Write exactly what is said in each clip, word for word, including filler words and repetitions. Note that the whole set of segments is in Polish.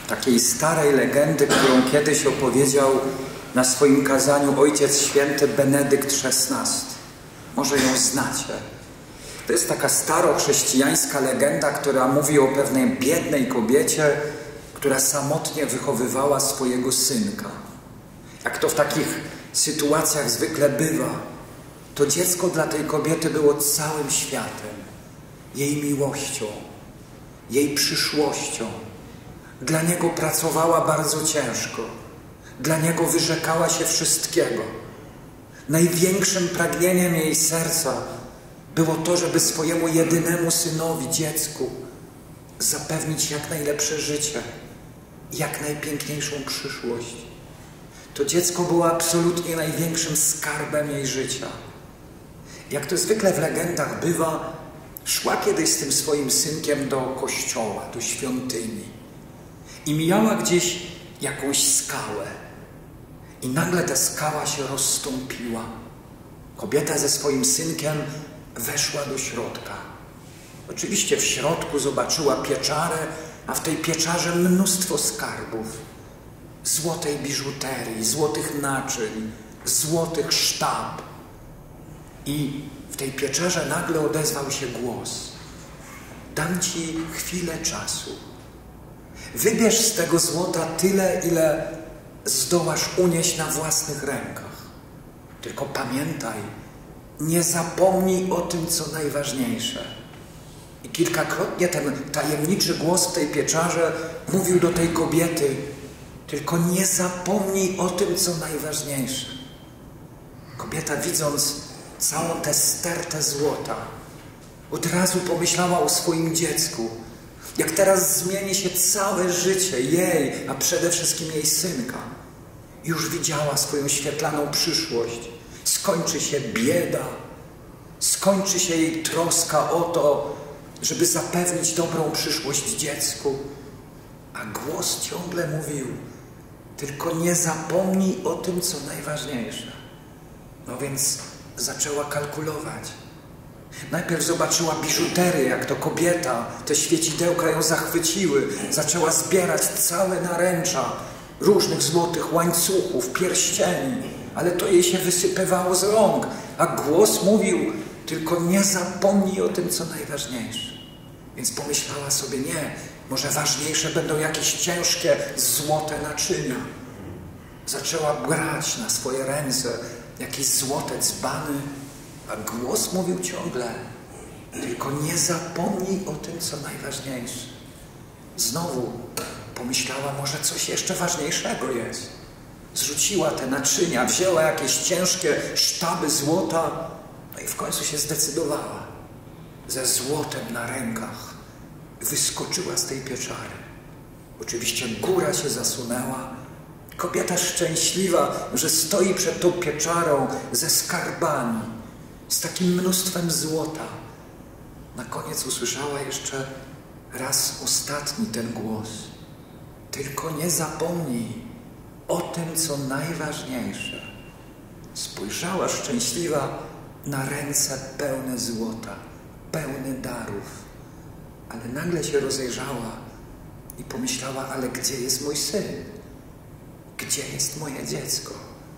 takiej starej legendy, którą kiedyś opowiedział na swoim kazaniu Ojciec Święty Benedykt szesnasty. Może ją znacie. To jest taka starochrześcijańska legenda, która mówi o pewnej biednej kobiecie, która samotnie wychowywała swojego synka. Jak to w takich sytuacjach zwykle bywa, to dziecko dla tej kobiety było całym światem, jej miłością, jej przyszłością. Dla niego pracowała bardzo ciężko, dla niego wyrzekała się wszystkiego. Największym pragnieniem jej serca było to, żeby swojemu jedynemu synowi, dziecku, zapewnić jak najlepsze życie, jak najpiękniejszą przyszłość. To dziecko było absolutnie największym skarbem jej życia. Jak to zwykle w legendach bywa, szła kiedyś z tym swoim synkiem do kościoła, do świątyni i mijała gdzieś jakąś skałę. I nagle ta skała się rozstąpiła. Kobieta ze swoim synkiem weszła do środka. Oczywiście w środku zobaczyła pieczarę, a w tej pieczarze mnóstwo skarbów. Złotej biżuterii, złotych naczyń, złotych sztab. I w tej pieczarze nagle odezwał się głos. Dam ci chwilę czasu. Wybierz z tego złota tyle, ile zdołasz unieść na własnych rękach. Tylko pamiętaj, nie zapomnij o tym, co najważniejsze. I kilkakrotnie ten tajemniczy głos w tej pieczarze mówił do tej kobiety, tylko nie zapomnij o tym, co najważniejsze. Kobieta, widząc całą tę stertę złota, od razu pomyślała o swoim dziecku, jak teraz zmieni się całe życie jej, a przede wszystkim jej synka. Już widziała swoją świetlaną przyszłość. Skończy się bieda, skończy się jej troska o to, żeby zapewnić dobrą przyszłość dziecku. A głos ciągle mówił, tylko nie zapomnij o tym, co najważniejsze. No więc zaczęła kalkulować. Najpierw zobaczyła biżuterię, jak to kobieta, te świecidełka ją zachwyciły. Zaczęła zbierać całe naręcza różnych złotych łańcuchów, pierścieni, ale to jej się wysypywało z rąk, a głos mówił, tylko nie zapomnij o tym, co najważniejsze. Więc pomyślała sobie, nie, może ważniejsze będą jakieś ciężkie, złote naczynia. Zaczęła brać na swoje ręce jakieś złote dzbany, a głos mówił ciągle, tylko nie zapomnij o tym, co najważniejsze. Znowu pomyślała, może coś jeszcze ważniejszego jest. Zrzuciła te naczynia, wzięła jakieś ciężkie sztaby złota, no i w końcu się zdecydowała. Ze złotem na rękach wyskoczyła z tej pieczary. Oczywiście góra się zasunęła. Kobieta szczęśliwa, że stoi przed tą pieczarą ze skarbami, z takim mnóstwem złota. Na koniec usłyszała jeszcze raz ostatni ten głos. Tylko nie zapomnij o tym, co najważniejsze. Spojrzała szczęśliwa na ręce pełne złota, pełne darów. Ale nagle się rozejrzała i pomyślała, ale gdzie jest mój syn? Gdzie jest moje dziecko?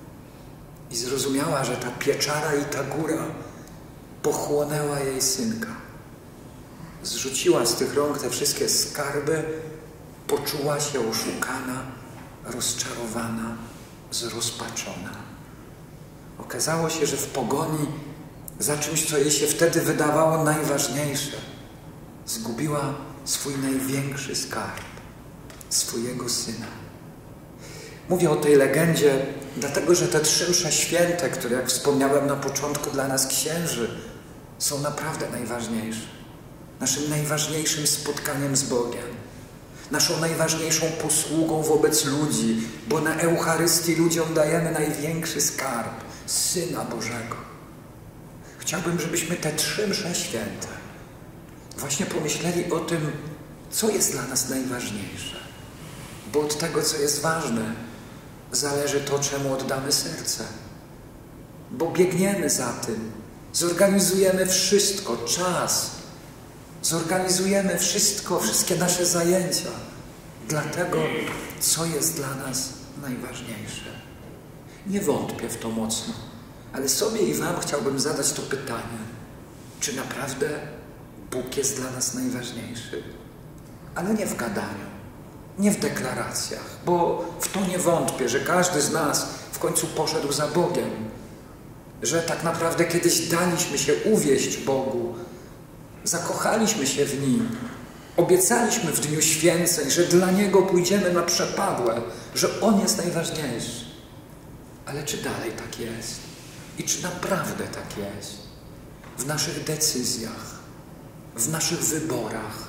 I zrozumiała, że ta pieczara i ta góra pochłonęła jej synka. Zrzuciła z tych rąk te wszystkie skarby, poczuła się oszukana, rozczarowana, zrozpaczona. Okazało się, że w pogoni za czymś, co jej się wtedy wydawało najważniejsze, zgubiła swój największy skarb, swojego syna. Mówię o tej legendzie, dlatego że te trzy msze święte, które, jak wspomniałem na początku, dla nas księży, są naprawdę najważniejsze. Naszym najważniejszym spotkaniem z Bogiem. Naszą najważniejszą posługą wobec ludzi, bo na Eucharystii ludziom dajemy największy skarb, Syna Bożego. Chciałbym, żebyśmy te trzy msze święte właśnie pomyśleli o tym, co jest dla nas najważniejsze. Bo od tego, co jest ważne, zależy to, czemu oddamy serce. Bo biegniemy za tym, zorganizujemy wszystko, czas, zorganizujemy wszystko, wszystkie nasze zajęcia, dla tego, co jest dla nas najważniejsze. Nie wątpię w to mocno, ale sobie i wam chciałbym zadać to pytanie. Czy naprawdę Bóg jest dla nas najważniejszy? Ale nie w gadaniu, nie w deklaracjach, bo w to nie wątpię, że każdy z nas w końcu poszedł za Bogiem. Że tak naprawdę kiedyś daliśmy się uwieść Bogu, zakochaliśmy się w Nim, obiecaliśmy w Dniu Święceń, że dla Niego pójdziemy na przepadłe, że On jest najważniejszy. Ale czy dalej tak jest? I czy naprawdę tak jest? W naszych decyzjach, w naszych wyborach,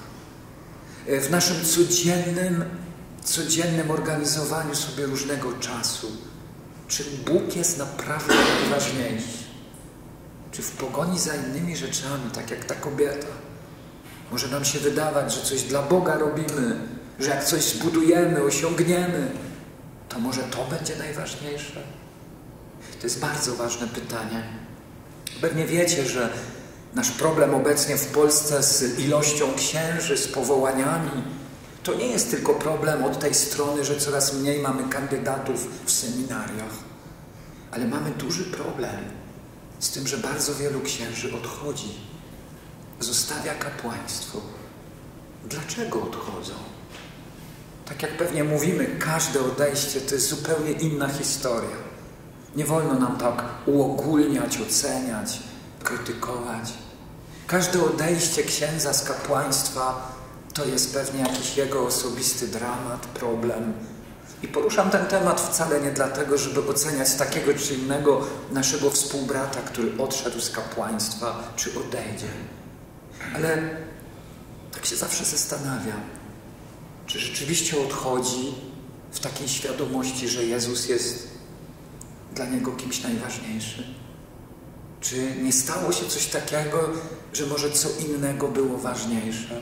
w naszym codziennym, codziennym organizowaniu sobie różnego czasu. Czy Bóg jest naprawdę najważniejszy? Czy w pogoni za innymi rzeczami, tak jak ta kobieta, może nam się wydawać, że coś dla Boga robimy, że jak coś zbudujemy, osiągniemy, to może to będzie najważniejsze? To jest bardzo ważne pytanie. Pewnie wiecie, że nasz problem obecnie w Polsce z ilością księży, z powołaniami, to nie jest tylko problem od tej strony, że coraz mniej mamy kandydatów w seminariach, ale mamy duży problem z tym, że bardzo wielu księży odchodzi, zostawia kapłaństwo. Dlaczego odchodzą? Tak jak pewnie mówimy, każde odejście to jest zupełnie inna historia. Nie wolno nam tak uogólniać, oceniać, krytykować. Każde odejście księdza z kapłaństwa to jest pewnie jakiś jego osobisty dramat, problem. I poruszam ten temat wcale nie dlatego, żeby oceniać takiego czy innego naszego współbrata, który odszedł z kapłaństwa, czy odejdzie. Ale tak się zawsze zastanawiam, czy rzeczywiście odchodzi w takiej świadomości, że Jezus jest dla niego kimś najważniejszym. Czy nie stało się coś takiego, że może co innego było ważniejsze?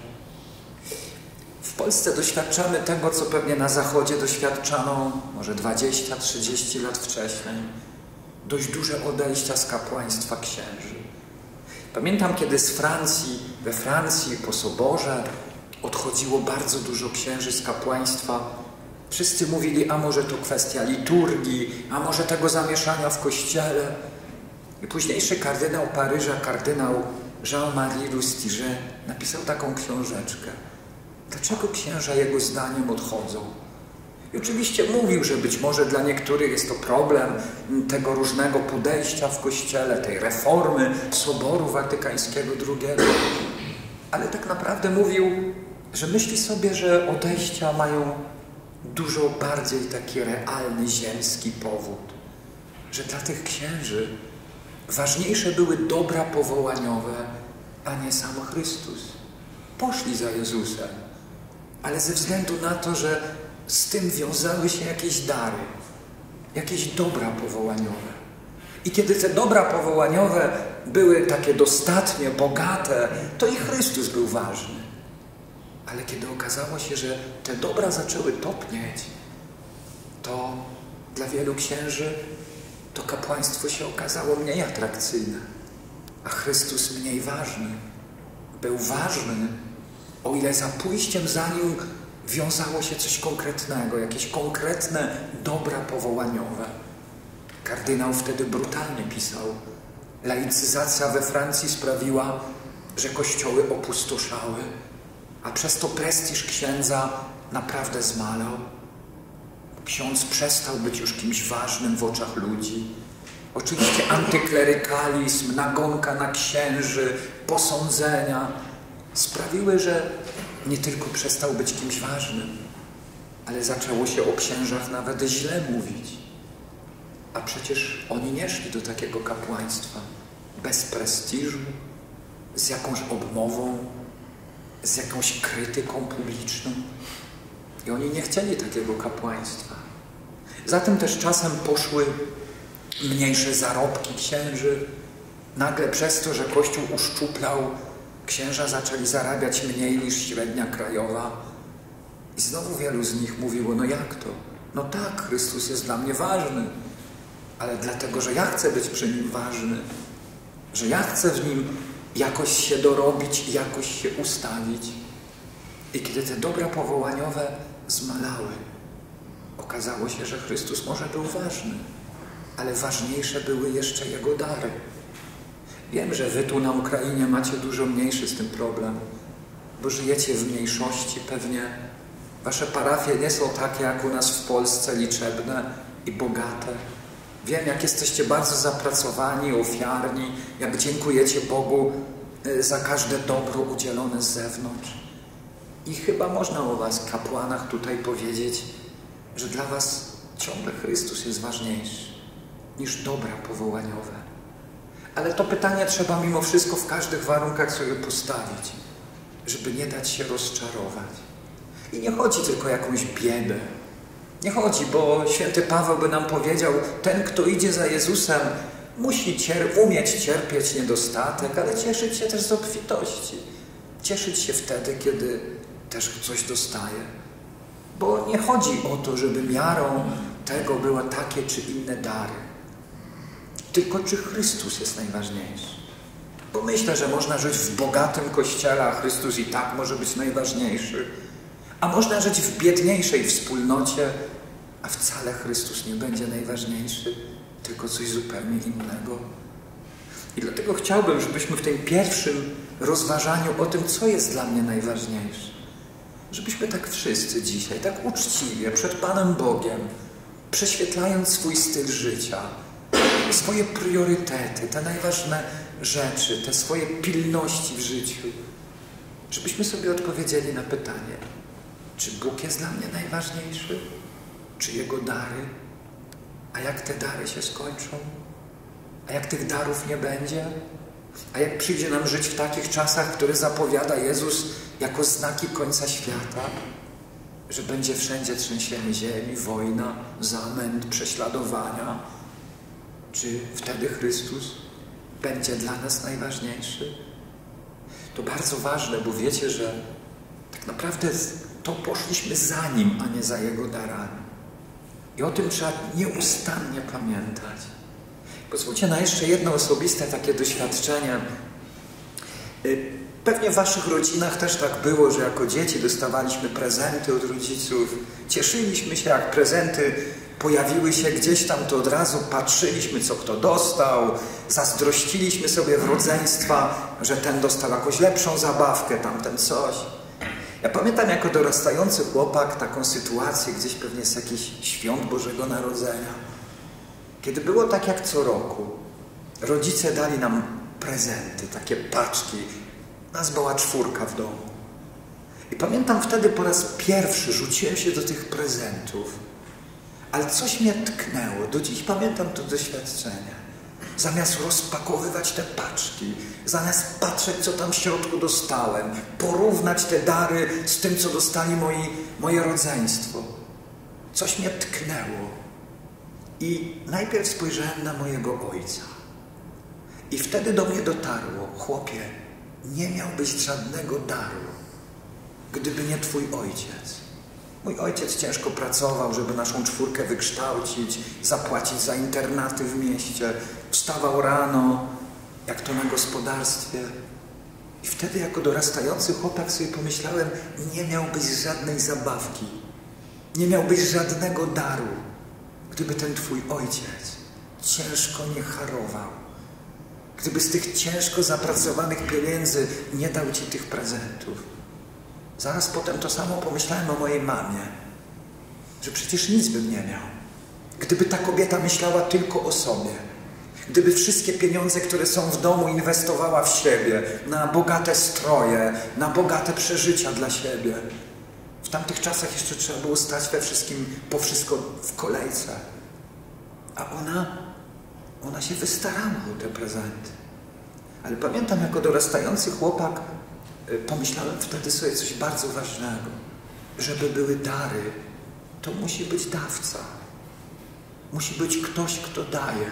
W Polsce doświadczamy tego, co pewnie na Zachodzie doświadczano może dwadzieścia trzydzieści lat wcześniej. Dość duże odejścia z kapłaństwa księży. Pamiętam, kiedy z Francji, we Francji po soborze odchodziło bardzo dużo księży z kapłaństwa. Wszyscy mówili, a może to kwestia liturgii, a może tego zamieszania w kościele. I późniejszy kardynał Paryża, kardynał Jean-Marie Lustiger napisał taką książeczkę. Dlaczego księża jego zdaniem odchodzą? I oczywiście mówił, że być może dla niektórych jest to problem tego różnego podejścia w Kościele, tej reformy Soboru Watykańskiego drugiego. Ale tak naprawdę mówił, że myśli sobie, że odejścia mają dużo bardziej taki realny, ziemski powód. Że dla tych księży ważniejsze były dobra powołaniowe, a nie sam Chrystus. Poszli za Jezusem, ale ze względu na to, że z tym wiązały się jakieś dary, jakieś dobra powołaniowe. I kiedy te dobra powołaniowe były takie dostatnie, bogate, to i Chrystus był ważny. Ale kiedy okazało się, że te dobra zaczęły topnieć, to dla wielu księży to kapłaństwo się okazało mniej atrakcyjne, a Chrystus mniej ważny. Był ważny, o ile za pójściem za Nim wiązało się coś konkretnego, jakieś konkretne dobra powołaniowe. Kardynał wtedy brutalnie pisał. Laicyzacja we Francji sprawiła, że kościoły opustoszały, a przez to prestiż księdza naprawdę zmalał. Ksiądz przestał być już kimś ważnym w oczach ludzi. Oczywiście antyklerykalizm, nagonka na księży, posądzenia sprawiły, że nie tylko przestał być kimś ważnym, ale zaczęło się o księżach nawet źle mówić. A przecież oni nie szli do takiego kapłaństwa bez prestiżu, z jakąś obmową, z jakąś krytyką publiczną. I oni nie chcieli takiego kapłaństwa. Zatem też czasem poszły mniejsze zarobki księży. Nagle przez to, że Kościół uszczuplał, księża zaczęli zarabiać mniej niż średnia krajowa. I znowu wielu z nich mówiło, no jak to? No tak, Chrystus jest dla mnie ważny, ale dlatego, że ja chcę być przy Nim ważny, że ja chcę w Nim jakoś się dorobić i jakoś się ustawić. I kiedy te dobra powołaniowe zmalały. Okazało się, że Chrystus może był ważny, ale ważniejsze były jeszcze Jego dary. Wiem, że wy tu na Ukrainie macie dużo mniejszy z tym problem, bo żyjecie w mniejszości pewnie. Wasze parafie nie są takie jak u nas w Polsce, liczebne i bogate. Wiem, jak jesteście bardzo zapracowani, ofiarni, jak dziękujecie Bogu za każde dobro udzielone z zewnątrz. I chyba można o was, kapłanach, tutaj powiedzieć, że dla was ciągle Chrystus jest ważniejszy niż dobra powołaniowe. Ale to pytanie trzeba mimo wszystko w każdych warunkach sobie postawić, żeby nie dać się rozczarować. I nie chodzi tylko o jakąś biedę. Nie chodzi, bo święty Paweł by nam powiedział, ten, kto idzie za Jezusem, musi cier- umieć cierpieć niedostatek, ale cieszyć się też z obfitości. Cieszyć się wtedy, kiedy też coś dostaje. Bo nie chodzi o to, żeby miarą tego były takie czy inne dary. Tylko czy Chrystus jest najważniejszy. Bo myślę, że można żyć w bogatym kościele, a Chrystus i tak może być najważniejszy. A można żyć w biedniejszej wspólnocie, a wcale Chrystus nie będzie najważniejszy, tylko coś zupełnie innego. I dlatego chciałbym, żebyśmy w tym pierwszym rozważaniu o tym, co jest dla mnie najważniejsze, żebyśmy tak wszyscy dzisiaj, tak uczciwie, przed Panem Bogiem, prześwietlając swój styl życia, swoje priorytety, te najważniejsze rzeczy, te swoje pilności w życiu, żebyśmy sobie odpowiedzieli na pytanie, czy Bóg jest dla mnie najważniejszy? Czy Jego dary? A jak te dary się skończą? A jak tych darów nie będzie? A jak przyjdzie nam żyć w takich czasach, które zapowiada Jezus jako znaki końca świata? Że będzie wszędzie trzęsienie ziemi, wojna, zamęt, prześladowania. Czy wtedy Chrystus będzie dla nas najważniejszy? To bardzo ważne, bo wiecie, że tak naprawdę to poszliśmy za Nim, a nie za Jego darami. I o tym trzeba nieustannie pamiętać. Pozwólcie na jeszcze jedno osobiste takie doświadczenie. Pewnie w waszych rodzinach też tak było, że jako dzieci dostawaliśmy prezenty od rodziców. Cieszyliśmy się, jak prezenty pojawiły się gdzieś tam, to od razu patrzyliśmy, co kto dostał. Zazdrościliśmy sobie w rodzeństwa, że ten dostał jakąś lepszą zabawkę, tamten coś. Ja pamiętam jako dorastający chłopak taką sytuację gdzieś pewnie z jakichś świąt Bożego Narodzenia. Kiedy było tak jak co roku, rodzice dali nam prezenty, takie paczki. Nas była czwórka w domu. I pamiętam wtedy po raz pierwszy rzuciłem się do tych prezentów. Ale coś mnie tknęło. Do dziś pamiętam to doświadczenie. Zamiast rozpakowywać te paczki, zamiast patrzeć, co tam w środku dostałem, porównać te dary z tym, co dostali moi, moje rodzeństwo. Coś mnie tknęło. I najpierw spojrzałem na mojego ojca. I wtedy do mnie dotarło, chłopie, nie miałbyś żadnego daru, gdyby nie twój ojciec. Mój ojciec ciężko pracował, żeby naszą czwórkę wykształcić, zapłacić za internaty w mieście. Wstawał rano, jak to na gospodarstwie. I wtedy jako dorastający chłopak sobie pomyślałem, nie miałbyś żadnej zabawki, nie miałbyś żadnego daru, gdyby ten twój ojciec ciężko nie harował. Gdyby z tych ciężko zapracowanych pieniędzy nie dał ci tych prezentów. Zaraz potem to samo pomyślałem o mojej mamie, że przecież nic bym nie miał. Gdyby ta kobieta myślała tylko o sobie, gdyby wszystkie pieniądze, które są w domu, inwestowała w siebie, na bogate stroje, na bogate przeżycia dla siebie. W tamtych czasach jeszcze trzeba było stać we wszystkim, po wszystko w kolejce. A ona, ona się wystarała o te prezenty. Ale pamiętam, jako dorastający chłopak, pomyślałem wtedy sobie coś bardzo ważnego. Żeby były dary, to musi być dawca. Musi być ktoś, kto daje.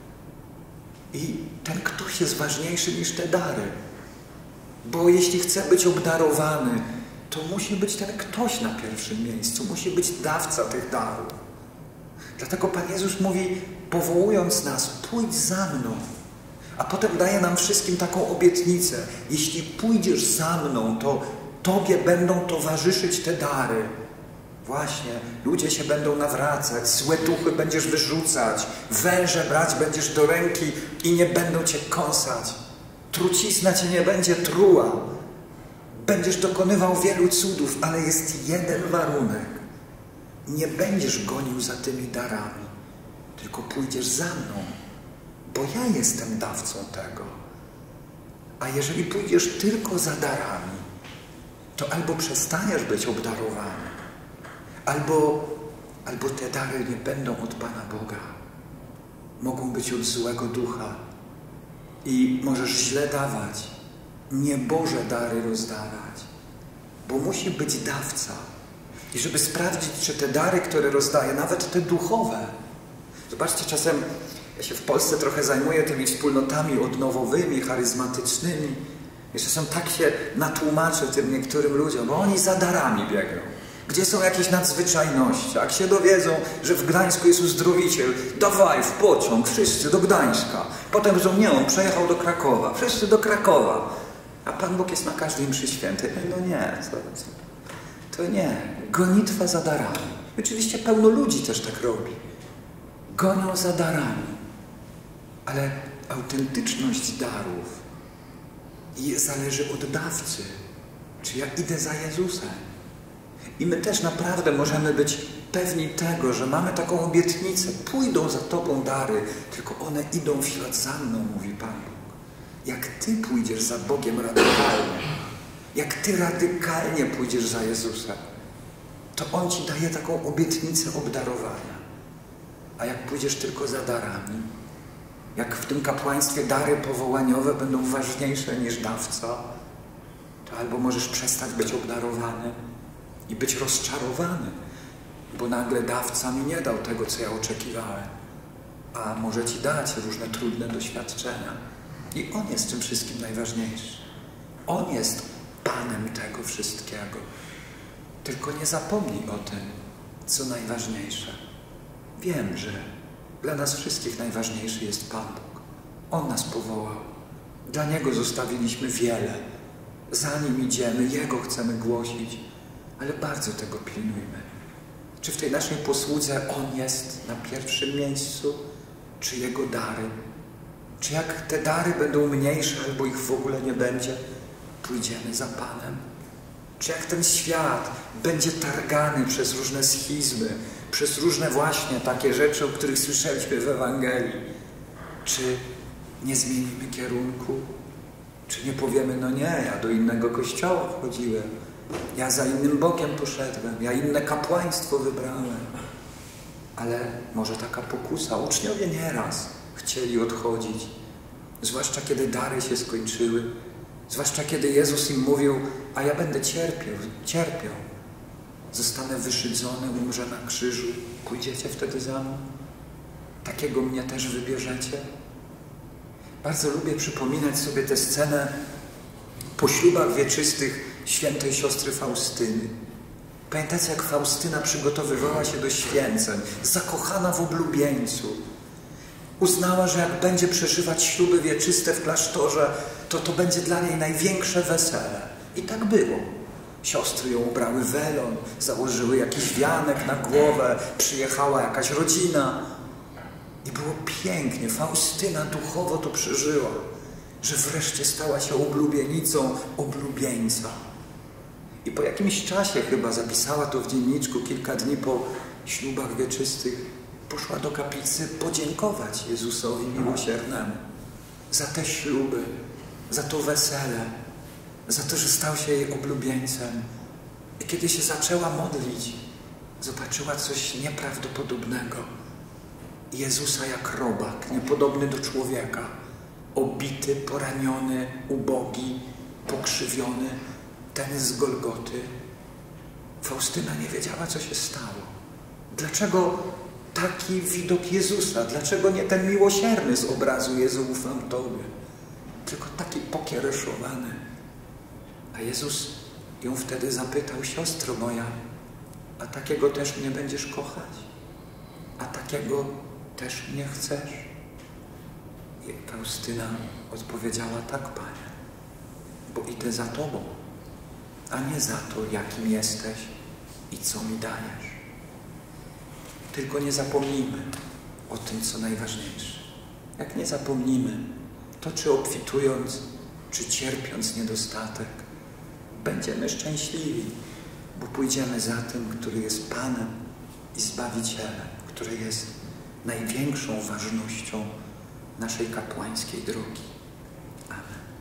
I ten ktoś jest ważniejszy niż te dary. Bo jeśli chce być obdarowany, to musi być ten ktoś na pierwszym miejscu. Musi być dawca tych darów. Dlatego Pan Jezus mówi, powołując nas, pójdź za mną. A potem daje nam wszystkim taką obietnicę. Jeśli pójdziesz za mną, to Tobie będą towarzyszyć te dary. Właśnie, ludzie się będą nawracać, złe duchy będziesz wyrzucać, węże brać będziesz do ręki i nie będą cię kąsać. Trucizna cię nie będzie truła. Będziesz dokonywał wielu cudów, ale jest jeden warunek. Nie będziesz gonił za tymi darami, tylko pójdziesz za mną, bo ja jestem dawcą tego. A jeżeli pójdziesz tylko za darami, to albo przestaniesz być obdarowany, albo, albo te dary nie będą od Pana Boga. Mogą być od złego ducha i możesz źle dawać, nieboże dary rozdawać, bo musi być dawca. I żeby sprawdzić, czy te dary, które rozdaje, nawet te duchowe. Zobaczcie, czasem ja się w Polsce trochę zajmuję tymi wspólnotami odnowowymi, charyzmatycznymi. I czasem tak się natłumaczę tym niektórym ludziom, bo oni za darami biegną. Gdzie są jakieś nadzwyczajności? Jak się dowiedzą, że w Gdańsku jest uzdrowiciel, dawaj w pociąg, wszyscy do Gdańska. Potem mówią, nie, on przejechał do Krakowa, wszyscy do Krakowa. A Pan Bóg jest na każdej mszy świętej. No nie, to, to nie. Gonitwa za darami. Oczywiście pełno ludzi też tak robi. Gonią za darami. Ale autentyczność darów zależy od dawcy. Czy ja idę za Jezusem? I my też naprawdę możemy być pewni tego, że mamy taką obietnicę. Pójdą za Tobą dary, tylko one idą w ślad za mną, mówi Pan Bóg. Jak Ty pójdziesz za Bogiem radykalnie, jak Ty radykalnie pójdziesz za Jezusem, to On Ci daje taką obietnicę obdarowania. A jak pójdziesz tylko za darami, jak w tym kapłaństwie dary powołaniowe będą ważniejsze niż dawca, to albo możesz przestać być obdarowany i być rozczarowany, bo nagle dawca mi nie dał tego, co ja oczekiwałem, a może Ci dać różne trudne doświadczenia. I On jest tym wszystkim najważniejszy. On jest Panem tego wszystkiego. Tylko nie zapomnij o tym, co najważniejsze. Wiem, że dla nas wszystkich najważniejszy jest Pan Bóg. On nas powołał. Dla Niego zostawiliśmy wiele. Za Nim idziemy, Jego chcemy głosić, ale bardzo tego pilnujmy. Czy w tej naszej posłudze On jest na pierwszym miejscu, czy Jego dary? Czy jak te dary będą mniejsze, albo ich w ogóle nie będzie, pójdziemy za Panem? Czy jak ten świat będzie targany przez różne schizmy, przez różne właśnie takie rzeczy, o których słyszeliśmy w Ewangelii, czy nie zmienimy kierunku? Czy nie powiemy, no nie, ja do innego kościoła wchodziłem, ja za innym Bogiem poszedłem, ja inne kapłaństwo wybrałem. Ale może taka pokusa, uczniowie nieraz chcieli odchodzić, zwłaszcza kiedy dary się skończyły, zwłaszcza kiedy Jezus im mówił, a ja będę cierpiał, cierpiał, zostanę wyszydzony, umrę na krzyżu, pójdziecie wtedy za mną? Takiego mnie też wybierzecie? Bardzo lubię przypominać sobie tę scenę po ślubach wieczystych świętej siostry Faustyny. Pamiętacie, jak Faustyna przygotowywała się do święceń, zakochana w oblubieńcu. Uznała, że jak będzie przeżywać śluby wieczyste w klasztorze, to to będzie dla niej największe wesele. I tak było. Siostry ją ubrały welon, założyły jakiś wianek na głowę, przyjechała jakaś rodzina. I było pięknie. Faustyna duchowo to przeżyła, że wreszcie stała się oblubienicą oblubieńca. I po jakimś czasie chyba zapisała to w dzienniczku, kilka dni po ślubach wieczystych, poszła do kaplicy podziękować Jezusowi miłosiernemu za te śluby, za to wesele, za to, że stał się jej oblubieńcem. I kiedy się zaczęła modlić, zobaczyła coś nieprawdopodobnego. Jezusa jak robak, niepodobny do człowieka, obity, poraniony, ubogi, pokrzywiony, ten z Golgoty. Faustyna nie wiedziała, co się stało. Dlaczego taki widok Jezusa? Dlaczego nie ten miłosierny z obrazu Jezu, ufam Tobie? Tylko taki pokiereszowany. A Jezus ją wtedy zapytał, siostro moja, a takiego też mnie będziesz kochać? A takiego też mnie chcesz? I Faustyna odpowiedziała, tak, Panie, bo idę za Tobą, a nie za to, jakim jesteś i co mi dajesz. Tylko nie zapomnijmy o tym, co najważniejsze. Jak nie zapomnimy, to czy obfitując, czy cierpiąc niedostatek, będziemy szczęśliwi, bo pójdziemy za tym, który jest Panem i Zbawicielem, który jest największą ważnością naszej kapłańskiej drogi. Amen.